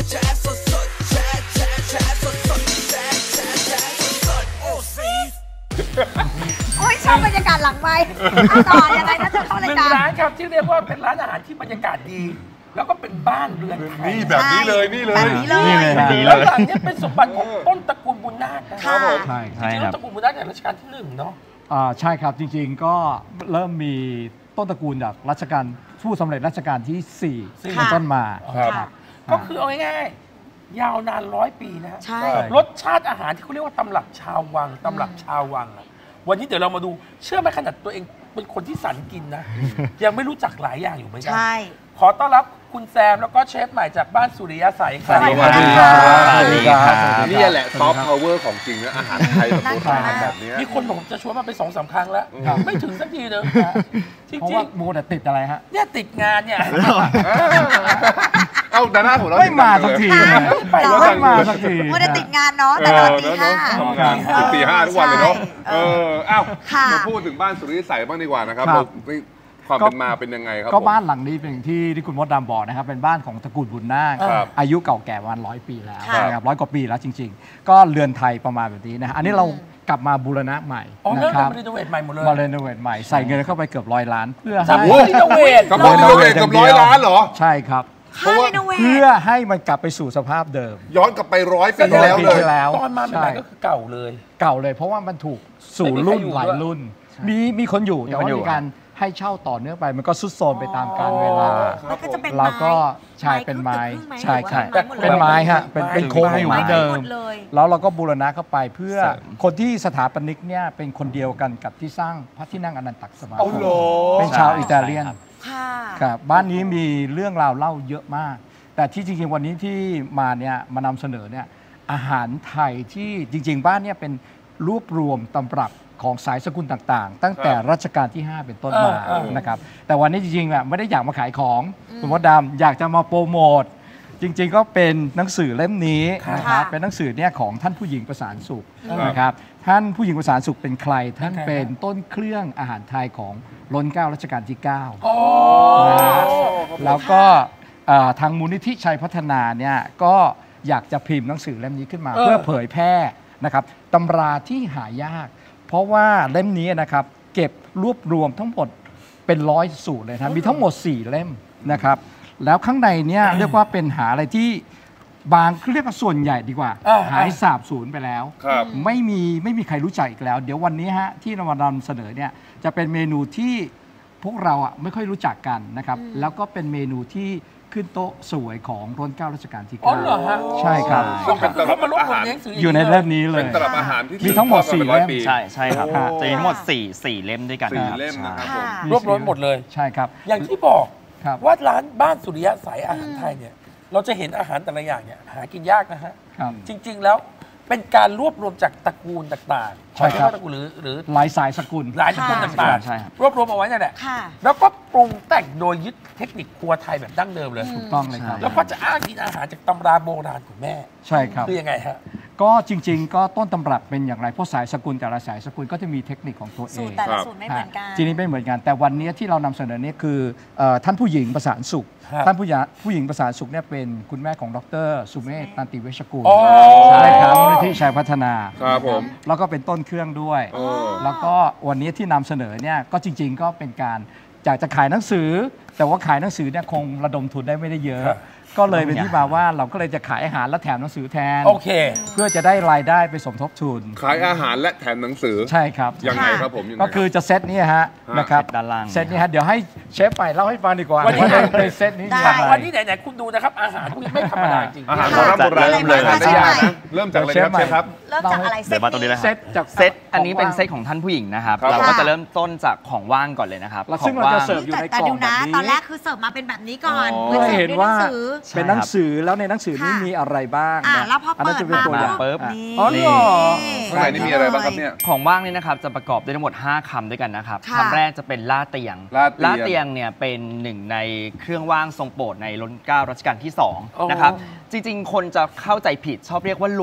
โอ้ยชอบบรรยากาศหลังไมค์ต่อยังไงนะจะเข้ารายการร้านครับที่เรียกว่าเป็นร้านอาหารที่บรรยากาศดี แล้วก็เป็นบ้านเรือนไทยนี่แบบนี้เลยนี่เลยแบบนี้เลยแล้วหลังนี้เป็นสมบัติของต้นตระกูลบุญนาคนะครับผมใช่จริงๆต้นตระกูลบุญนาคในรัชกาลที่1เนาะใช่ครับจริงๆก็เริ่มมีต้นตระกูลจากรัชกาลผู้สำเร็จรัชกาลที่4เป็นต้นมาครับก็คือเอาง่ายๆยาวนาน100 ปีนะฮะรสชาติอาหารที่เขาเรียกว่าตำรับชาววังตำรับชาววังวันนี้เดี๋ยวเรามาดูเชื่อไหมขนาดตัวเองเป็นคนที่สันกินนะยังไม่รู้จักหลายอย่างอยู่เหมือนกันขอต้อนรับคุณแซมแล้วก็เชฟใหม่จากบ้านสุริยะใสครับสวัสดีครับสวัสดีครับนี่แหละซอฟต์พาวเวอร์ของจริงนะอาหารไทยแบบโบราณแบบนี้มีคนบอกจะชวนมาไป2-3 ครั้งแล้วไม่ถึงสักทีนึงจริงๆเพราะว่ามูแต่ติดอะไรฮะเนี่ยติดงานเนี่ยเอ้าดาราของเราไม่มาสักทีไม่มาสักทีมูแต่ติดงานเนาะแต่ตอนตี 5 ตี 5ทุกวันเลยเนาะเอ้ามาพูดถึงบ้านสุริยะใสบ้างดีกว่านะครับความเป็นมาเป็นยังไงครับก็บ้านหลังนี้เป็นที่คุณมดดำบอกนะครับเป็นบ้านของตระกูลบุญนาคอายุเก่าแก่ประมาณ100 ปีแล้วนะครับ100 กว่าปีแล้วจริงๆก็เรือนไทยประมาณแบบนี้นะฮะอันนี้เรากลับมาบูรณะใหม่นะครับรีโนเวทใหม่หมดเลยรีโนเวทใหม่ใส่เงินเข้าไปเกือบ100 ล้านเพื่อให้รีโนเวทกับ100 ล้านเหรอใช่ครับเพื่อให้มันกลับไปสู่สภาพเดิมย้อนกลับไป100 ปีแล้วเลยตอนมาใหม่ก็คือเก่าเลยเพราะว่ามันถูกสู่รุ่นหลายรุ่นมีคนอยู่แต่ว่ามีการให้เช่าต่อเนื่องไปมันก็ทรุดโทรมไปตามกาลเวลาเราก็ใช่เป็นไม้ใช่เป็นไม้ฮะเป็นโครงอยู่เหมือนเดิมแล้วเราก็บูรณะเข้าไปเพื่อคนที่สถาปนิกเนี่ยเป็นคนเดียวกันกับที่สร้างพระที่นั่งอนันตสมาคมเป็นชาวอิตาเลียนครับบ้านนี้มีเรื่องราวเล่าเยอะมากแต่ที่จริงๆวันนี้ที่มาเนี่ยมานำเสนอเนี่ยอาหารไทยที่จริงๆบ้านเนี่ยเป็นรวบรวมตำรับของสายสกุลต่างๆตั้งแต่รัชกาลที่ 5เป็นต้นมานะครับแต่วันนี้จริงๆไม่ได้อยากมาขายของคุณมดดำอยากจะมาโปรโมทจริงๆก็เป็นหนังสือเล่มนี้นะครับเป็นหนังสือเนี่ยของท่านผู้หญิงประสานสุขนะครับท่านผู้หญิงประสานสุขเป็นใครท่านเป็นต้นเครื่องอาหารไทยของรัชกาลรัชกาลที่9นะแล้วก็ทางมูลนิธิชัยพัฒนาเนี่ยก็อยากจะพิมพ์หนังสือเล่มนี้ขึ้นมาเพื่อเผยแพร่นะครับตำราที่หายากเพราะว่าเล่มนี้นะครับเก็บรวบรวมทั้งหมดเป็น100 สูตรเลยนะมีทั้งหมด4 เล่มนะครับแล้วข้างในเนี่ยเรียกว่าเป็นหาอะไรที่บางเรียกว่าส่วนใหญ่ดีกว่าหายสาบสูญไปแล้วไม่มีใครรู้จักอีกแล้วเดี๋ยววันนี้ฮะที่เรามานำเสนอเนี่ยจะเป็นเมนูที่พวกเราไม่ค่อยรู้จักกันนะครับแล้วก็เป็นเมนูที่ขึ้นโต๊ะสวยของรัชกาลรัชกาลที่ 9ใช่ครับเขามาลบอาหารอยู่ในเล่มนี้เลยเป็นตำรับอาหารที่มีทั้งหมด4 เล่มใช่ครับจะมีทั้งหมด4 เล่มด้วยกัน 4 เล่มนะครับรวบรวมหมดเลยใช่ครับอย่างที่บอกว่าร้านบ้านสุริยะใสอาหารไทยเนี่ยเราจะเห็นอาหารแต่ละอย่างเนี่ยหากินยากนะฮะจริงๆแล้วเป็นการรวบรวมจากตระกูลต่างๆใช่ครับตระกูลหรือหลายสายสกุลหลายสกุลต่างๆรวบรวมเอาไว้นั่นแหละแล้วก็ปรุงแต่งโดยยึดเทคนิคครัวไทยแบบดั้งเดิมเลยถูกต้องเลยครับแล้วก็จะอ้างอิงอาหารจากตำราโบราณของแม่ใช่ครับคือยังไงฮะก็จริงๆก็ต้นตำรับเป็นอย่างไรเพราะสายสกุลแต่ละสายสกุลก็จะมีเทคนิคของตัวเองสูตรแต่ละสูตรไม่เหมือนกันทีนี้ไม่เหมือนกันแต่วันนี้ที่เรานำเสนอนี้คือท่านผู้หญิงประสานสุขท่านผู้หญิงประสานสุขเนี่ยเป็นคุณแม่ของดร.สุเมธตันติเวชกุลใช่ครับมูลนิธิชัยพัฒนาครับผมแล้วก็เป็นต้นเครื่องด้วยแล้วก็วันนี้ที่นำเสนอเนี่ยก็จริงๆก็เป็นการอยากจะขายหนังสือแต่ว่าขายหนังสือเนี่ยคงระดมทุนได้ไม่ได้เยอะก็เลยเป็นที่มาว่าเราก็เลยจะขายอาหารและแถมหนังสือแทนโอเคเพื่อจะได้รายได้ไปสมทบทุนขายอาหารและแถมหนังสือใช่ครับยังไงครับผมก็คือจะเซตนี้ฮะนะครับด้านล่างเซตนี้ฮะเดี๋ยวให้เชฟไปเล่าให้ฟังดีกว่าวันนี้ในเซตนี้วันนี้ไหนๆคุณดูนะครับอาหารพวกนี้ไม่ธรรมดาจริงอาหารโบราณเลยเริ่มจากอะไรครับเชฟครับเริ่มจากอะไรเดี๋ยวมาตรงนี้เลยครับเซตอันนี้เป็นเซตของท่านผู้หญิงนะครับเราก็จะเริ่มต้นจากของว่างก่อนเลยนะครับซึ่งเราจะเสิร์ฟอยู่ในกล่องแบบนี้ตอนแรกคือเสิร์ฟมาเป็นแบบนี้ก่อนเพื่อเห็นว่าเป็นหนังสือแล้วในหนังสือนี้มีอะไรบ้างแล้วพอเปิดมาปุ๊บอ๋อเหรอข้างในนี่มีอะไรบ้างครับเนี่ยของว่างนี่นะครับจะประกอบด้วยทั้งหมด5 คำด้วยกันนะครับคำแรกจะเป็นล่าเตียงเนี่ยเป็นหนึ่งในเครื่องว่างทรงโปรดในรัชกาลที่ 2นะครับจริงๆคนจะเข้าใจผิดชอบเรียกว่าหลุม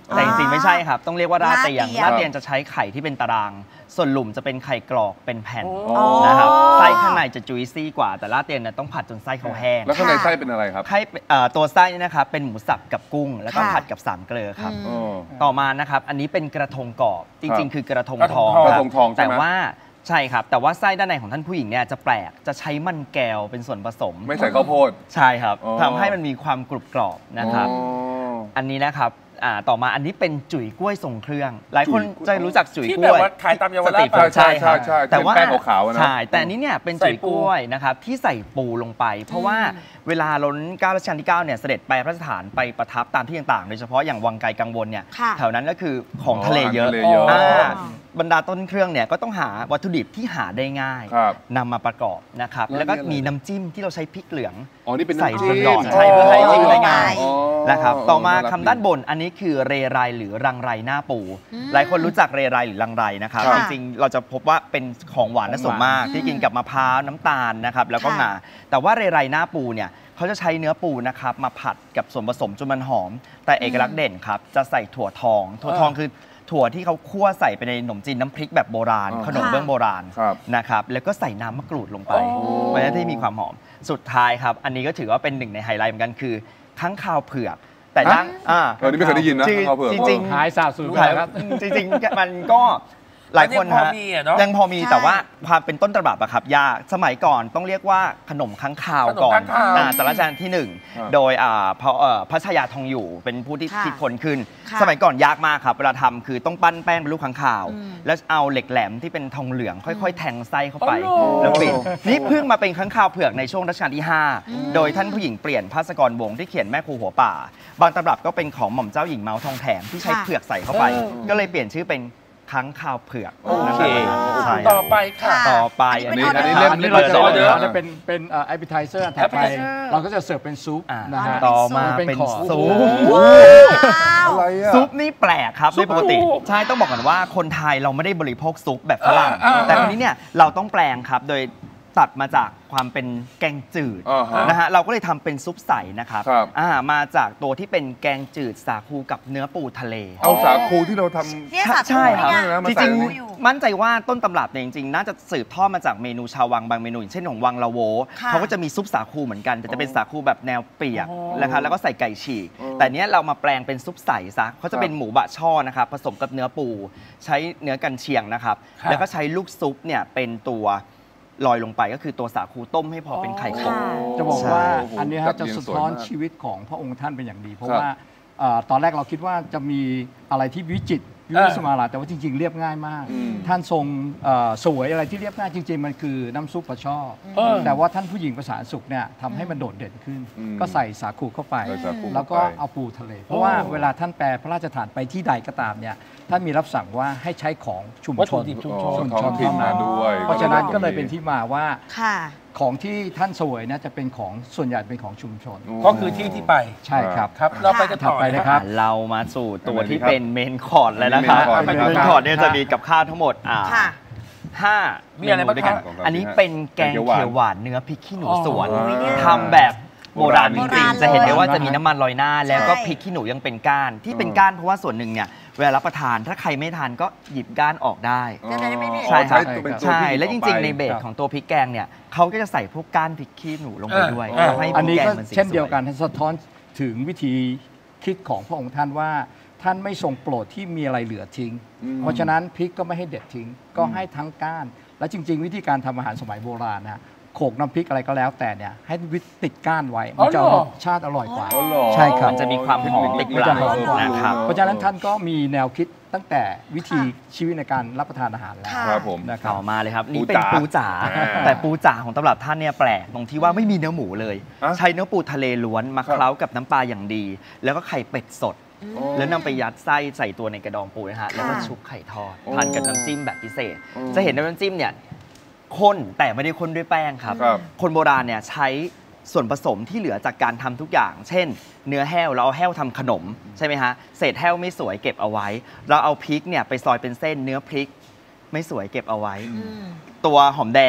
แต่จริงๆไม่ใช่ครับต้องเรียกว่าราดเตียงราดเตียงราดเตียงจะใช้ไข่ที่เป็นตาราง ส่วนหลุมจะเป็นไข่กรอกเป็นแผ่นอ๋อนะครับไส้ข้างในจะจุยซี่กว่าแต่ราดเตียงเนี่ยต้องผัดจนไส้เขาแห้งแล้วข้างในไส้เป็นอะไรครับไข่ตัวไส้นี่นะครับเป็นหมูสับกับกุ้ง แล้วก็ค่ะผัดกับสามเกลือครับอ๋อต่อมานะครับอันนี้เป็นกระทงกรอบจริงๆ คือกระทงทองกระคทรับงทองใช่แต่ไหมว่าใช่ครับแต่ว่าไส้ด้านในของท่านผู้หญิงเนี่ยจะแปลกจะใช้มันแก้วเป็นส่วนผสมไม่ใส่ข้าวโพดใช่ครับอ๋อทำให้มันมีความกรุบกรอบนะครับอ๋ออันนี้นะครับต่อมาอันนี้เป็นจุ๋ยกล้วยทรงเครื่อง หลายคนจะรู้จักจุ๋ยที่กแบล้บวยว่าขายตามเยาวราชใช่ครับใช่แต่ว่าแป้งขาวๆนะใช่แต่อันนี้เนี่ยเป็นจุ๋ยกล้วยนะครับที่ใส่ปูลงไป เพราะว่าเวลาล้น9รัชกาลที่9เนี่ยเสด็จไปพระราชฐานไปประทับตามที่ต่างๆโดยเฉพาะอย่างวังไกลกังวลเนี่ยค่ะแถวนั้นก็คือของทะเลเยอะทะเลเยอะบรรดาต้นเครื่องเนี่ยก็ต้องหาวัตถุดิบที่หาได้ง่ายครับนำมาประกอบนะครับแล้วแล้วก็นี่อะไรมีน้ำจิ้มที่เราใช้พริกเหลืองอ๋อนี่เป็นใส่น้ำจิ้บมนหลอดใช่เพื่อให้จิ้มได้ง่ายอ๋อนะครับต่อมาน่รักคำด้านบนอันนี้คือเรไรหรือรังไรหน้าปู หลายคนรู้จักเรไรหรือรังไรนะครับค่ะจริงๆเราจะพบว่าเป็นของหวานและส่วนมากที่กินกับมะพร้าวน้ำตาลนะครับแล้วก็ค่ะงาแต่ว่าเรไรหน้าปูเนี่ยเขาจะใช้เนื้อปูนะครับมาผัดกับส่วนผสมจนมันหอม แต่เอกลักษณ์เด่นครับจะใส่ถั่วทองคือถั่วที่เขาคั่วใส่ไปในขนมจีนน้ำพริกแบบโบราณอ๋อขนมเบื้องโบราณครับนะครับแล้วก็ใส่น้ำมะกรูดลงไปโอ้เพราะฉะนั้นที่มีความหอมสุดท้ายครับอันนี้ก็ถือว่าเป็นหนึ่งในไฮไลท์เหมือนกันคือค้างคาวเผือกแต่ด้านเออนี่ไม่เคยได้ยินนะจริงข้าวเผือกจริงหายสาบสูญไปแล้วครับจริงๆมันก็หลายคนมันยังพอฮะมีอะเนาะยังพอมีใช่แต่ว่าความเป็นต้นตำรับอะครับยากสมัยก่อนต้องเรียกว่าขนมค้างคาวก่อนขนมค้างคาวแต่รัชกาลที่หนึ่งครับโดยพระชายาทองอยู่เป็นผู้ที่ค่ะคิดค้นขึ้นค่ะสมัยก่อนยากมากครับเวลาทำคือต้องปั้นแป้งเป็นลูกค้างคาวอืมแล้วเอาเหล็กแหลมที่เป็นทองเหลืองค่อย ๆ แทงไส้เข้าไปอ๋อเหรอแล้วปิดนี่เพิ่งมาเป็นค้างคาวเผือกในช่วงรัชกาลที่ 5 โดยท่านผู้หญิงเปลี่ยนภาสกรวงศ์ที่เขียนแม่ครูหัวป่า บางตำรับก็เป็นของหม่อมเจ้าหญิงเมาทองแถมที่ใช้ค่ะเผือกใส่เข้าไป ก็เลยเปลี่ยนชื่อเป็นค้างคาวเผือกโอเคใช่ต่อไปค่ะต่อไปอันนี้อันนี้เป็นเล่มอันนี้เราจะออเดอร์เราจะเป็นappetizer ถัดไป appetizer เราก็จะเสิร์ฟเป็นซุปอ่านะฮะต่อมาเป็นเป็นขอซุปว้าวอะไรอ่ะซุปนี่แปลกครับซุปไม่ปกติปูใช่ต้องบอกก่อนว่าคนไทยเราไม่ได้บริโภคซุปแบบฝรั่ง แต่ทีนี้เนี่ยเราต้องแปลงครับโดยตัดมาจากความเป็นแกงจืดอ่าฮะนะฮะเราก็เลยทำเป็นซุปใสนะครับครับมาจากตัวที่เป็นแกงจืดสาคูกับเนื้อปูทะเลเอาสาคูที่เราทำเนี่ยสาคูใช่ครับเนี่ยมาจใส่ริงในนี้ๆมั่นใจว่าต้นตำรับเนี่ยจริงๆ น่าจะสืบทอดมาจากเมนูชาววังบางเมนูอย่างเช่นของวังละโวค่ะเขาก็จะมีซุปสาคูเหมือนกัน แต่จะเป็นสาคูแบบแนวเปียกอ๋อนะครับแล้วก็ใส่ไก่ฉีกอ๋อแต่เนี้ยเรามาแปลงเป็นซุปใสซะเขาจะเป็นครับหมูบะช่อนะครับผสมกับเนื้อปู ใช้เนื้อกันเชียงนะครับครับแล้วก็ใช้ลูกซุปเนี่ยเป็นตัวลอยลงไปก็คือตัวสาคูต้มให้พอเป็นไข่ขมค่ะจะบอกว่าโอ้โหอันนี้จัฮะดจะเรียงสะสวยท้อนมากชีวิตของพระองค์ท่านเป็นอย่างดี เพราะครับว่าตอนแรกเราคิดว่าจะมีอะไรที่วิจิตรยุทธสมาราชแต่ว่าจริง ๆ เรียบง่ายมากอืมท่านทรงสวยอะไรที่เรียบง่ายจริง ๆ มันคือน้ำซุปปลาช่อเออแต่ว่าท่านผู้หญิงประสานสุขเนี่ยทำให้มันโดดเด่นขึ้นอืมก็ใส่สาคูเข้าไปใส่สาคูแล้วก็เข้าไปเอาปูทะเล เพราะว่าเวลาท่านแปลพระราชทานไปที่ใดก็ตามเนี่ยท่านมีรับสั่งว่าให้ใช้ของชุมวัตชถุนดิบชุมอ๋อชนท้องถิ่นมาด้วยเพราะฉะนั้นก็เลยเป็นที่มาว่าค่ะของที่ท่านเสวยนะจะเป็นของส่วนใหญ่เป็นของชุมชนก็คือที่ไปใช่ครับครับ เราไปกันต่อถัดไปเลยครับเรามาสู่ตัวอันนี้ที่ครับเป็นเมนคอร์สเลยนะครับอันนี้เมนคอร์สเนี่ยจะมีกับข้าวทั้งหมดค่ะ 5 มีอะไรบ้างเนูด้วยกันครับอันนี้เป็นแกงเขียวหวานเนื้อพริกขี้หนูสวนอ๋อทำแบบโบราณจโบริราง ณๆจะเห็นได้ว่าเลยจะมีน้ำมันลอยหน้า แล้วก็ใช่พริกขี้หนูยังเป็นก้าน ที่เป็นก้านเพราะว่าส่วนหนึ่งเนี่ยเวลารับประทานถ้าใครไม่ทานก็หยิบก้านออกได้จะได้ไม่มีใช่ครับเป็นตัวใช่ที่และจริงๆ ในเบสครับของตัวพริกแกงเนี่ยเขาก็จะใส่พวกก้านพริกขี้หนูลงไปด้วยอ่าทำให้พอันริกนี้แกงก็มันสีเช่นเดียวสกันสะท้อนถึงวิธีคิดของพระองค์ท่านว่าท่านไม่ทรงโปรดที่มีอะไรเหลือทิ้ง เพราะฉะนั้นพริกก็ไม่ให้เด็ดทิ้ง ก็ให้ทั้งก้าน และจริง ๆ วิธีการทำอาหารสมัยโบราณนะโขลกน้ำพริกอะไรก็แล้วแต่เนี่ยให้ติดก้านไว้มันจะอ๋อเหรอรสชาติอร่อยกว่าอ๋อเหรอใช่ครับมันจะมีความหอมติดปลายจะหอมกว่านะครับเพราะฉะนั้นท่านก็มีแนวคิดตั้งแต่วิธีชีวิตในการรับประทานอาหารแล้วค่ะครับผมนะครับต่อมาเลยครับปูนี่เป็นจ๋าปูจ๋าอ่าแต่ปูจ๋าของตำรับท่านเนี่ยแปลกตรงที่ว่าไม่มีเนื้อหมูเลยอ่ะใช้เนื้อปูทะเลล้วนมาครับเคล้ากับน้ำปลาอย่างดี แล้วก็ไข่เป็ดสดอ๋อแล้วนำไปยัดไส้ใส่ตัวในกระดองปูนะฮะแล้วก็ชุบไข่ทอดโอ้ทานกับน้ำจิ้มแบบพิเศษโอ้จะเห็นในน้ำจิ้มเนี่ยข้นแต่ไม่ได้ข้นด้วยแป้งครับครับคนโบราณเนี่ยใช้ส่วนผสมที่เหลือจากการทำทุกอย่าง เช่น เนื้อแห้วเราเอาแห้วทำขนมใช่ไหมฮะเศษแห้วไม่สวยเก็บเอาไว้ เราเอาพริกเนี่ยไปซอยเป็นเส้นเนื้อพริกไม่สวยเก็บเอาไว้ ตัวหอมแดง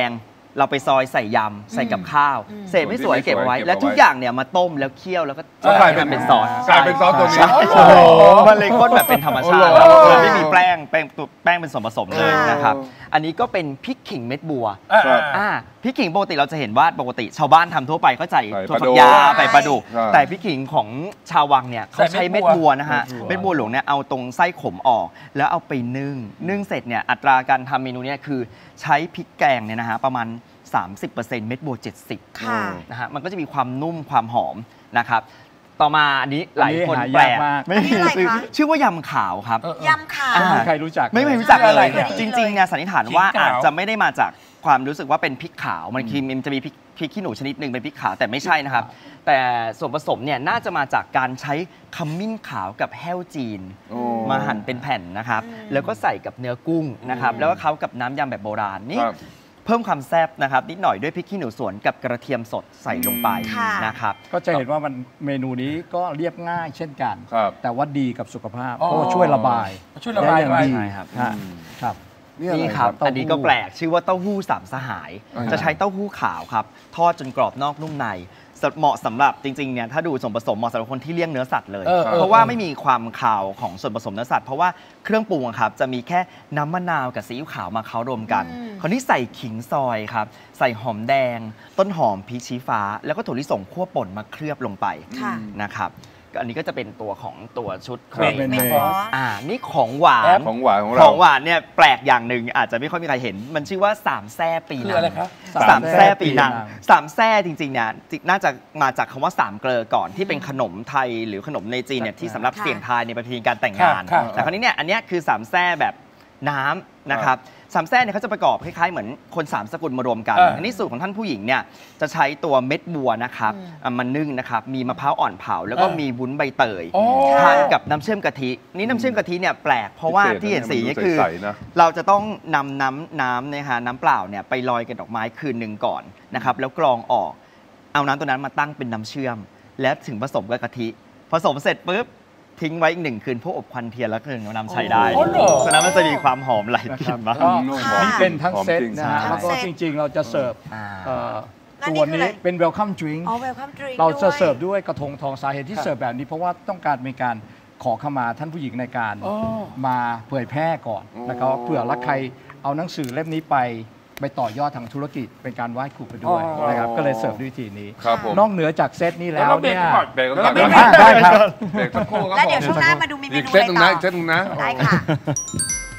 เราไปซอยใส่ยำใส่กับข้าวเศษไม่สวยเก็บเอาไว้แล้วทุกอย่างเนี่ยมาต้มแล้วเคี่ยวแล้วก็กลายเป็นซอสกลายเป็นซอสตัวนี้โอ้โหมันเลยข้นแบบเป็นธรรมชาติเลยไม่มีแป้งเป็นส่วนผสมเลยนะครับอันนี้ก็เป็นพริกขิงเม็ดบัวพริกขิงปกติเราจะเห็นว่าปกติชาวบ้านทำทั่วไปก็ใส่ถั่วฝักยาวใส่ปลาดุกแต่พริกขิงของชาววังเนี่ยเขาใช้เม็ดบัวนะฮะเม็ดบัวหลวงเนี่ยเอาตรงไส้ขมออกแล้วเอาไปนึ่งเสร็จเนี่ยอัตราการทำเมนูนี้คือใช้พริกแกงเนี่ยนะฮะประมาณ 30%เม็ดบัว 70นะฮะมันก็จะมีความนุ่มความหอมนะครับต่อมาอันนี้หลายคนแปลกไม่มีชื่อว่ายำขาวครับยำขาวใครรู้จักไม่รู้จักเลยจริงๆเนี่ยสันนิษฐานว่าอาจจะไม่ได้มาจากความรู้สึกว่าเป็นพริกขาวมันจะมีพริกขี้หนูชนิดหนึ่งเป็นพริกขาวแต่ไม่ใช่นะครับแต่ส่วนผสมเนี่ยน่าจะมาจากการใช้ขมิ้นขาวกับแห้วจีนมาหั่นเป็นแผ่นนะครับแล้วก็ใส่กับเนื้อกุ้งนะครับแล้วก็เคล้ากับน้ำยำแบบโบราณนี่เพิ่มความแซ่บนะครับนิดหน่อยด้วยพริกขี้หนูสวนกับกระเทียมสดใส่ลงไปนะครับก็จะเห็นว่ามันเมนูนี้ก็เรียบง่ายเช่นกันแต่ว่าดีกับสุขภาพเพราะช่วยระบายได้ดีครับครับนี่ครับอันนี้ก็แปลกชื่อว่าเต้าหู้สามสหายจะใช้เต้าหู้ขาวครับทอดจนกรอบนอกนุ่มในเหมาะสำหรับจริงๆเนี่ยถ้าดูส่วนผสมเหมาะสำหรับคนที่เลี่ยงเนื้อสัตว์เลยเพราะว่าไม่มีความคาวของส่วนผสมเนื้อสัตว์เพราะว่าเครื่องปรุงครับจะมีแค่น้ำมะนาวกับซีอิ๊วขาวมาเคล้ารวมกันคราวนี้ใส่ขิงซอยครับใส่หอมแดงต้นหอมพริกชี้ฟ้าแล้วก็ถั่วลิสงคั่วป่นมาเคลือบลงไปนะครับอันนี้ก็จะเป็นตัวของตัวชุดนี่ของหวานของหวานเนี่ยแปลกอย่างหนึ่งอาจจะไม่ค่อยมีใครเห็นมันชื่อว่า3แซ่ปีนัง3แซ่ปีนัง3แซ่จริงๆเนี่ยน่าจะมาจากคำว่า3เกลอก่อนที่เป็นขนมไทยหรือขนมในจีนเนี่ยที่สำหรับเสี่ยงทายในประเพณีการแต่งงานแต่คราวนี้เนี่ยอันนี้คือ3แซ่แบบน้ำนะครับ3แซ่เนี่ยเขาจะประกอบคล้ายๆเหมือนคน3สกุลมารวมกันอันนี้สูตรของท่านผู้หญิงเนี่ยจะใช้ตัวเม็ดบัวนะครับมันนึ่งนะครับมีมะพร้าวอ่อนเผาแล้วก็มีวุ้นใบเตยทานกับน้ำเชื่อมกะทินี่น้ำเชื่อมกะทิเนี่ยแปลกเพราะว่าที่เห็นสีนี่คือเราจะต้องนำน้ำนะฮะน้ำเปล่าเนี่ยไปลอยกับดอกไม้คืนหนึ่งก่อนนะครับแล้วกรองออกเอาน้ำตัวนั้นมาตั้งเป็นน้ำเชื่อมแล้วถึงผสมกับกะทิผสมเสร็จปุ๊บทิ้งไว้อีก1 คืนพวกอบควันเทียนแล้วก็ถึงนำใช้ได้ฉะนั้นมันจะมีความหอมไหลกลิ่นมานี่เป็นทั้งเซตนะฮะแล้วก็จริงๆเราจะเสิร์ฟตัวนี้เป็น welcome drink เราจะเสิร์ฟด้วยกระทงทองสาเหตุที่เสิร์ฟแบบนี้เพราะว่าต้องการมีการขอขมาท่านผู้หญิงในการมาเผยแพร่ก่อนนะครับเผื่อรักใครเอาหนังสือเล่มนี้ไปต่อยอดทางธุรกิจเป็นการไหว้ครูไปด้วยนะครับก็เลยเสิร์ฟด้วยวิธีนี้นอกเหนือจากเซตนี้แล้วเนี่ยได้ครับแล้วเดี๋ยวช่วงหน้ามาดูเมนูอะไรต่อเซตนึงนะได้ค่ะ